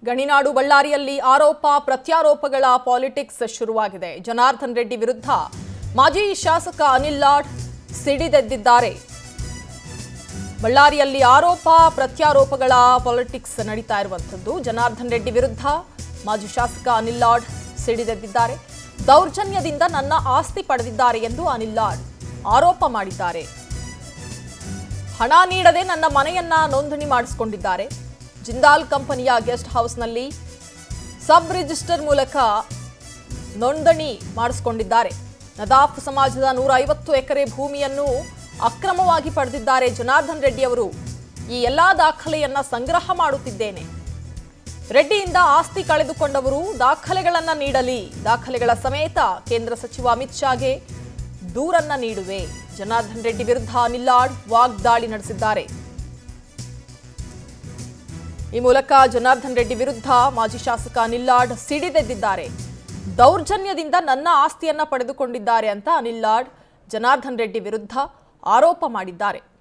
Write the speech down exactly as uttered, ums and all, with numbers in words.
ಗಣಿನಾಡು ಬಳ್ಳಾರಿಯಲ್ಲಿ ಆರೋಪ ಪ್ರತ್ಯಾರೋಪಗಳ ಪಾಲಿಟಿಕ್ಸ್ ಶುರುವಾಗಿದೆ. ಜನಾರ್ದನ್ ರೆಡ್ಡಿ ವಿರುದ್ಧ ಮಾಜಿ ಶಾಸಕ ಅನಿಲ್ ಲಾಡ್ ಸಿಡಿದೆದ್ದಿದ್ದಾರೆ. ಬಳ್ಳಾರಿಯಲ್ಲಿ ಆರೋಪ ಪ್ರತ್ಯಾರೋಪಗಳ ಪಾಲಿಟಿಕ್ಸ್ ನಡೀತಾ ಇರುವಂತದ್ದು. ಜನಾರ್ದನ್ ರೆಡ್ಡಿ ವಿರುದ್ಧ ಮಾಜಿ ಶಾಸಕ ಅನಿಲ್ ಲಾಡ್ ಸಿಡಿದೆದ್ದಿದ್ದಾರೆ. ದೌರ್ಜನ್ಯದಿಂದ ನನ್ನ ಆಸ್ತಿ ಪಡೆದಿದ್ದಾರೆ ಎಂದು ಅನಿಲ್ ಲಾಡ್ ಆರೋಪ ಮಾಡಿದ್ದಾರೆ. ಹಣ ನೀಡದೆ ನನ್ನ ಮನೆಯನ್ನ ನೋಂದಣಿ ಮಾಡಿಸಿಕೊಂಡಿದ್ದಾರೆ. ಜಿಂದಾಲ್ ಕಂಪನಿಯ ಗೆಸ್ಟ್ ಹೌಸ್ನಲ್ಲಿ ಸಬ್ ರಿಜಿಸ್ಟರ್ ಮೂಲಕ ನೋಂದಣಿ ಮಾಡಿಸಿಕೊಂಡಿದ್ದಾರೆ. ನದಾಫ್ ಸಮಾಜದ ನೂರ ಐವತ್ತು ಎಕರೆ ಭೂಮಿಯನ್ನು ಅಕ್ರಮವಾಗಿ ಪಡೆದಿದ್ದಾರೆ ಜನಾರ್ದನ್ ರೆಡ್ಡಿ ಅವರು. ಈ ಎಲ್ಲಾ ದಾಖಲೆಯನ್ನ ಸಂಗ್ರಹ ಮಾಡುತ್ತಿದ್ದೇನೆ. ರೆಡ್ಡಿಯಿಂದ ಆಸ್ತಿ ಕಳೆದುಕೊಂಡವರು ದಾಖಲೆಗಳನ್ನ ನೀಡಲಿ. ದಾಖಲೆಗಳ ಸಮೇತ ಕೇಂದ್ರ ಸಚಿವ ಅಮಿತ್ ಶಾಗೆ ದೂರನ್ನ ನೀಡುವೆ. ಜನಾರ್ದನ್ ರೆಡ್ಡಿ ವಿರುದ್ಧ ಅನಿಲ್ ಲಾಡ್ ವಾಗ್ದಾಳಿ ನಡೆಸಿದ್ದಾರೆ. ಈ ಮೂಲಕ ಜನಾರ್ದನ್ ರೆಡ್ಡಿ ವಿರುದ್ಧ ಮಾಜಿ ಶಾಸಕ ಅನಿಲ್ ಲಾಡ್ ಸಿಡಿದೆದ್ದಿದ್ದಾರೆ. ದೌರ್ಜನ್ಯದಿಂದ ನನ್ನ ಆಸ್ತಿಯನ್ನ ಪಡೆದುಕೊಂಡಿದ್ದಾರೆ ಅಂತ ಅನಿಲ್ ಲಾಡ್ ಜನಾರ್ದನ್ ರೆಡ್ಡಿ ವಿರುದ್ಧ ಆರೋಪ ಮಾಡಿದ್ದಾರೆ.